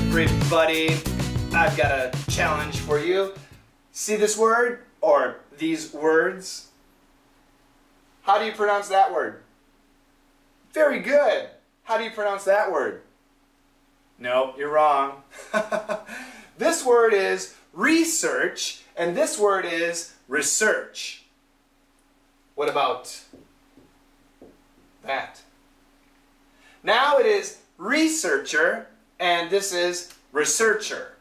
everybody, I've got a challenge for you. See this word, or these words? How do you pronounce that word? Very good. How do you pronounce that word? No, you're wrong. This word is research, and this word is research. What about that? Now it is researcher, and this is researcher.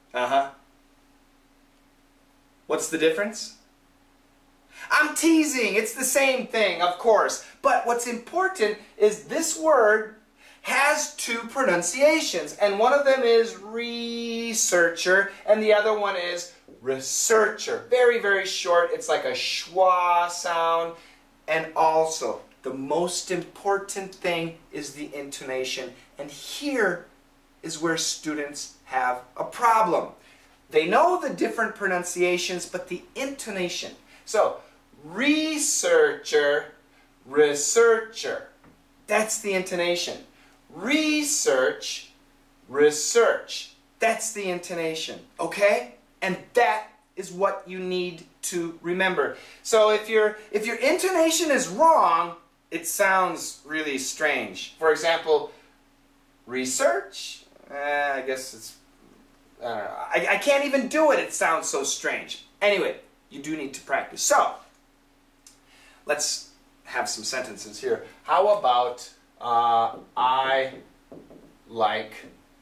What's the difference? I'm teasing. It's the same thing, of course. But what's important is this word has two pronunciations, and one of them is researcher, and the other one is researcher. Very, very short. It's like a schwa sound. And also, the most important thing is the intonation. And here is where students have a problem. They know the different pronunciations, but the intonation. So, researcher, researcher. That's the intonation. Research, research. That's the intonation. Okay? And that is what you need to remember. So if your intonation is wrong, it sounds really strange. For example, research? I guess it's... I can't even do it. It sounds so strange. Anyway, you do need to practice. So, let's have some sentences here. How about I like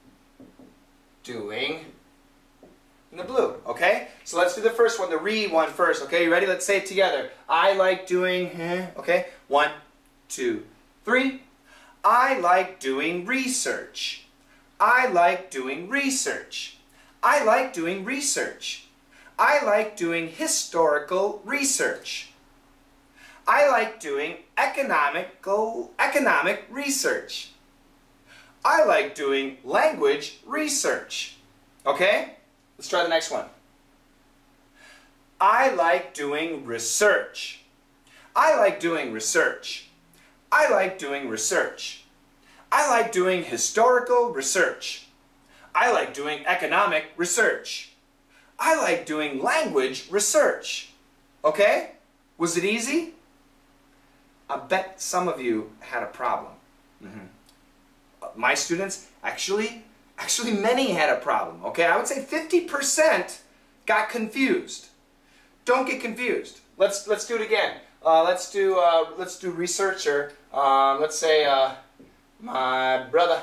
doing in the blue, okay? So let's do the first one, the re one first, okay? You ready? Let's say it together. I like doing, okay? 1, 2, 3. I like doing research. I like doing research. I like doing research. I like doing historical research. I like doing economic research. I like doing language research. Okay? Let's try the next one. I like doing research. I like doing research. I like doing research. I like doing historical research. I like doing economic research. I like doing language research. Okay? Was it easy? I bet some of you had a problem. My students, actually many had a problem. Okay? I would say 50% got confused. Don't get confused. Let's do it again. Let's do researcher. Let's say my brother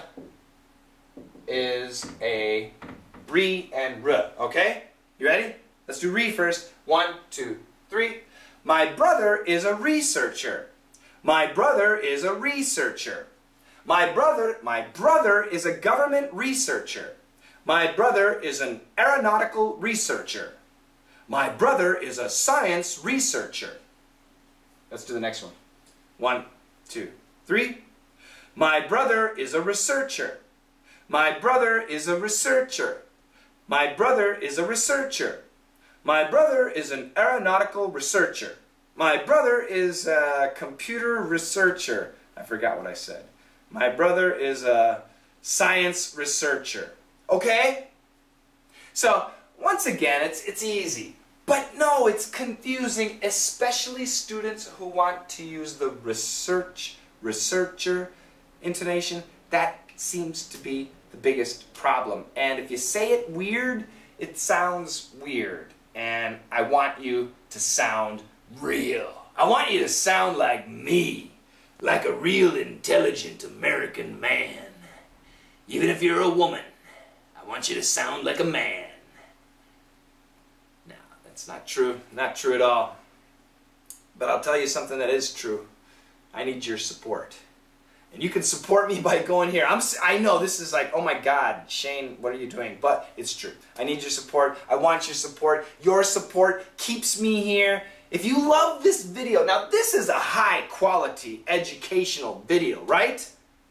is a re and r. Okay? You ready? Let's do re first. 1, 2, 3. My brother is a researcher. My brother is a researcher. My brother is a government researcher. My brother is an aeronautical researcher. My brother is a science researcher. Let's do the next one. 1, 2, 3. My brother is a researcher. My brother is a researcher. My brother is a researcher. My brother is an aeronautical researcher. My brother is a computer researcher. I forgot what I said. My brother is a science researcher. Okay? So, once again, it's easy. But no, it's confusing, especially students who want to use the researcher intonation. That seems to be the biggest problem. And if you say it weird, it sounds weird. And I want you to sound real. I want you to sound like me. Like a real intelligent American man. Even if you're a woman, I want you to sound like a man. No, that's not true. Not true at all. But I'll tell you something that is true. I need your support. And you can support me by going here. I know this is like, oh my God, Shane, what are you doing? But it's true. I need your support. I want your support. Your support keeps me here. If you love this video, now this is a high quality educational video, right?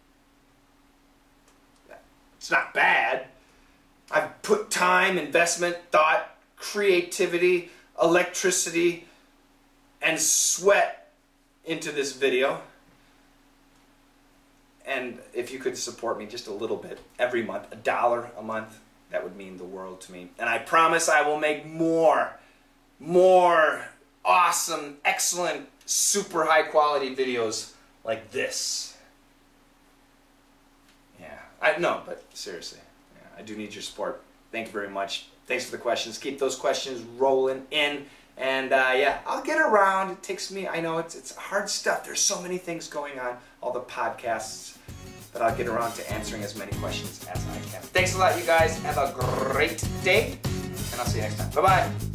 It's not bad. I've put time, investment, thought, creativity, electricity, and sweat into this video. And if you could support me just a little bit every month, $1 a month, that would mean the world to me. And I promise I will make more awesome, excellent, super high quality videos like this. Yeah, no, but seriously, yeah, I do need your support. Thank you very much. Thanks for the questions. Keep those questions rolling in. And yeah, I'll get around. It takes me, I know it's hard stuff. There's so many things going on, all the podcasts, but I'll get around to answering as many questions as I can. Thanks a lot, you guys. Have a great day, and I'll see you next time. Bye-bye.